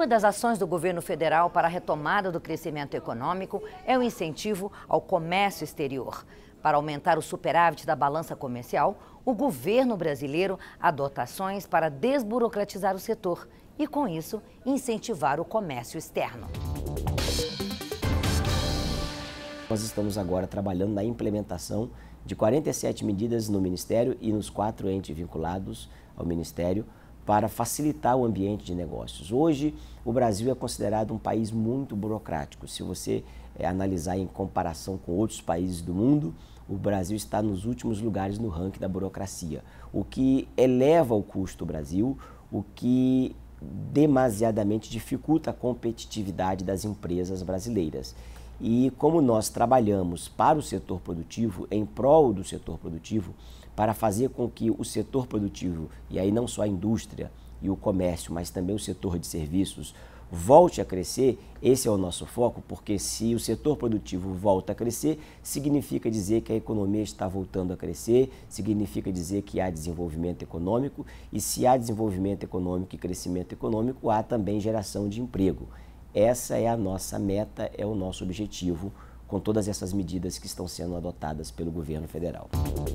Uma das ações do governo federal para a retomada do crescimento econômico é o incentivo ao comércio exterior. Para aumentar o superávit da balança comercial, o governo brasileiro adota ações para desburocratizar o setor e, com isso, incentivar o comércio externo. Nós estamos agora trabalhando na implementação de 47 medidas no Ministério e nos 4 entes vinculados ao Ministério para facilitar o ambiente de negócios. Hoje, o Brasil é considerado um país muito burocrático. Se você analisar em comparação com outros países do mundo, o Brasil está nos últimos lugares no ranking da burocracia, o que eleva o custo do Brasil, o que demasiadamente dificulta a competitividade das empresas brasileiras. E como nós trabalhamos para o setor produtivo, em prol do setor produtivo, para fazer com que o setor produtivo, e aí não só a indústria e o comércio, mas também o setor de serviços, volte a crescer, esse é o nosso foco, porque se o setor produtivo volta a crescer, significa dizer que a economia está voltando a crescer, significa dizer que há desenvolvimento econômico, e se há desenvolvimento econômico e crescimento econômico, há também geração de emprego. Essa é a nossa meta, é o nosso objetivo, com todas essas medidas que estão sendo adotadas pelo governo federal.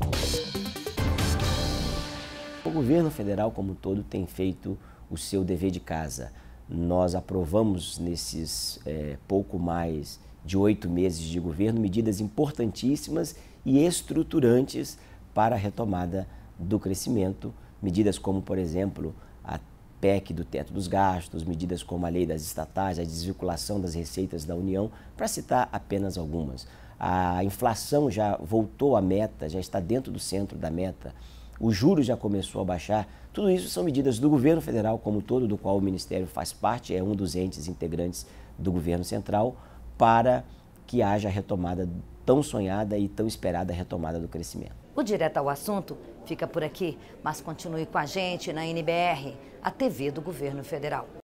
O governo federal, como um todo, tem feito o seu dever de casa. Nós aprovamos nesses pouco mais de 8 meses de governo medidas importantíssimas e estruturantes para a retomada do crescimento. Medidas como, por exemplo, a PEC do teto dos gastos, medidas como a lei das estatais, a desvinculação das receitas da União, para citar apenas algumas. A inflação já voltou à meta, já está dentro do centro da meta. O juros já começou a baixar. Tudo isso são medidas do governo federal como um todo, do qual o Ministério faz parte, é um dos entes integrantes do governo central, para que haja a retomada tão sonhada e tão esperada retomada do crescimento. O Direto ao Assunto fica por aqui, mas continue com a gente na NBR, a TV do Governo Federal.